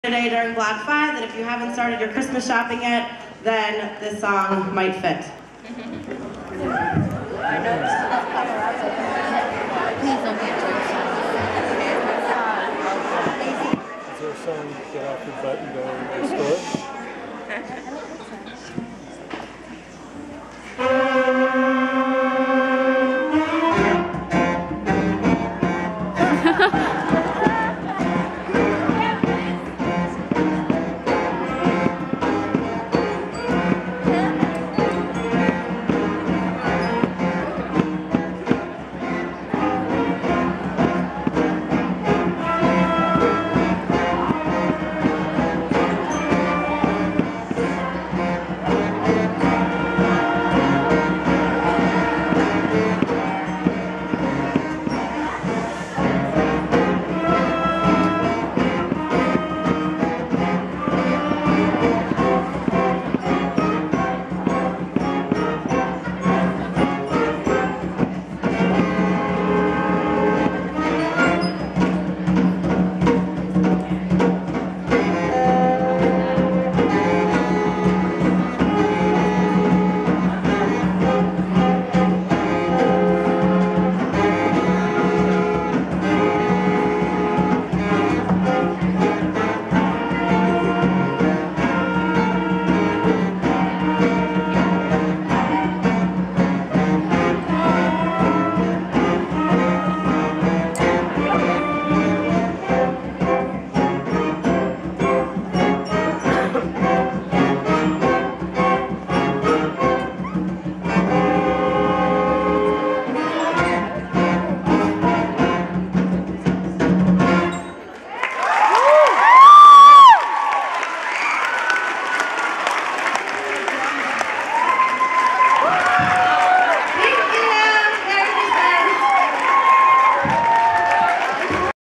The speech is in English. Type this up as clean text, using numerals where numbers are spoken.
Today during Black 5 that if you haven't started your Christmas shopping yet, then this song might fit. Please don't be a jerk. Is there a song, get off your butt and go to the store?